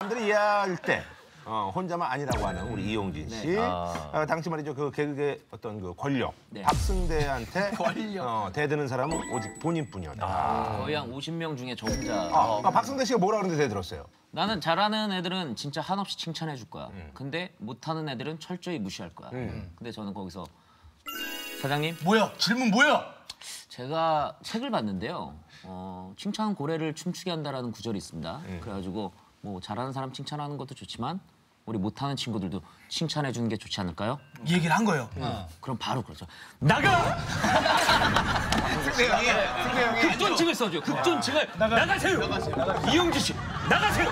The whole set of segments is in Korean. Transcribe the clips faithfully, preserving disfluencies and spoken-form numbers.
사람들이 이해할 때 어, 혼자만 아니라고 하는 우리 이용진 씨. 네. 아. 어, 당시 말이죠 그 개그의 어떤 그 권력, 네. 박승대한테 권력. 어, 대드는 사람은 오직 본인뿐이었다. 아. 거의 한 오십 명 중에 저 혼자. 아, 아, 박승대 씨가 뭐라 그러는데 대들었어요? 나는 잘하는 애들은 진짜 한없이 칭찬해 줄 거야. 음. 근데 못하는 애들은 철저히 무시할 거야. 음. 근데 저는 거기서 사장님. 뭐야? 질문 뭐야? 제가 책을 봤는데요. 어, 칭찬 고래를 춤추게 한다라는 구절이 있습니다. 음. 그래가지고 뭐 잘하는 사람 칭찬하는 것도 좋지만 우리 못하는 친구들도 칭찬해 주는 게 좋지 않을까요? 이 얘기를 한 거예요. 어. 그럼 바로 그러죠. 나가! 승대 형이, 승대 형이. 급존칭을 써줘요. 급존칭을 나가, 나가세요. 나가세요. 나가세요. 이용진 씨, 나가세요.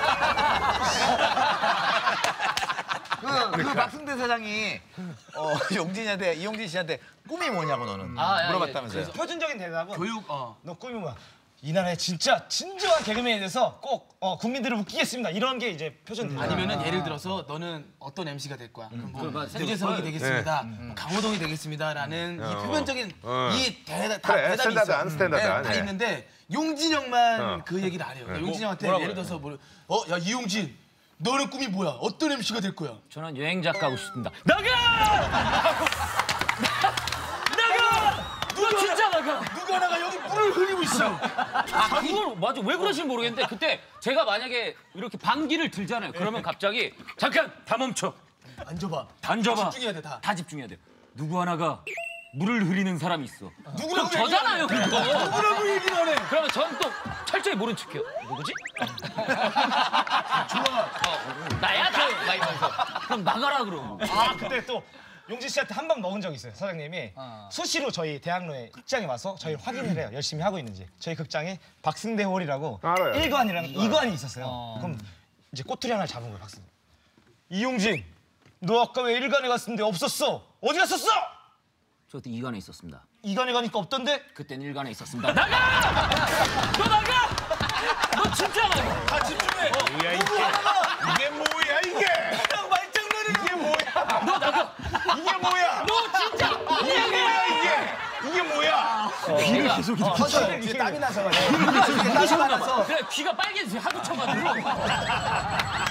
그, 그 박승대 사장이 어, 용진이한테 이용진 씨한테 꿈이 뭐냐고 너는 아, 물어봤다면서요. 그래서 표준적인 대답은 교육 어. 너 꿈이 뭐야? 이 나라의 진짜 진정한 개그맨이 돼서 꼭 어, 국민들을 웃기겠습니다. 이런 게 이제 표준 대답. 아니면은 예를 들어서 너는 어떤 엠씨가 될 거야. 그럼 뭐 맞아. 유재석이 되겠습니다. 네. 뭐 강호동이 되겠습니다라는 어. 이 표면적인 어. 이 대, 다 그래, 대답이 스탠다드 있어. 안 스탠다드 안, 다 네. 있는데 용진 형만 어. 그 얘기를 안 해요. 네. 용진 형한테 뭐, 예를 들어서 뭐, 어, 야 이용진, 너는 꿈이 뭐야? 어떤 엠씨가 될 거야? 저는 여행 작가 하고 싶습니다. 나가! 나가! 누가 진짜 나가! 누가 나가 여기 물을 흘리고 있어. 아, 그걸 맞아. 왜 그러신지 모르겠는데 그때 제가 만약에 이렇게 방귀를 들잖아요. 그러면 갑자기 잠깐 다 멈춰. 앉아봐. 앉아봐. 집중해야 돼 다. 다 집중해야 돼. 누구 하나가 물을 흐리는 사람이 있어. 누구라고 그럼 저잖아요, 그거. 누구라고 얘기를 안 해? 그러면 저는 또 철저히 모른 척해요. 누구지? 좋아. 어, 나야 나. 막 이러면서. 그럼 나가라 그러고. 아 그때 또 용진 씨한테 한 방 먹은 적 있어요. 사장님이 수시로 저희 대학로에 극장에 와서 저희 확인을 해요. 열심히 하고 있는지. 저희 극장에 박승대 홀이라고 알아요. 일 관이랑 이 관이 있었어요. 그럼 이제 꼬투리 하나 잡은 거예요. 박승대. 이용진, 너 아까 왜 일 관에 갔었는데 없었어? 어디 갔었어? 저 그때 이 관에 있었습니다. 이 관에 가니까 없던데? 그땐 일 관에 있었습니다. 나가! 너 나가! 너 진짜 나가! 다 집중해. 뭐야 이게? 이게 뭐야 이게? 그냥 말장난을 이게 뭐야? 너 나가! 이게 뭐야? 너 진짜! 이게 뭐야 이게? 이게 뭐야? 귀를 계속 터져요. 이제 땀이 나서. 땀이 나서. 그래, 귀가 빨개지지. 하도 쳐가지고.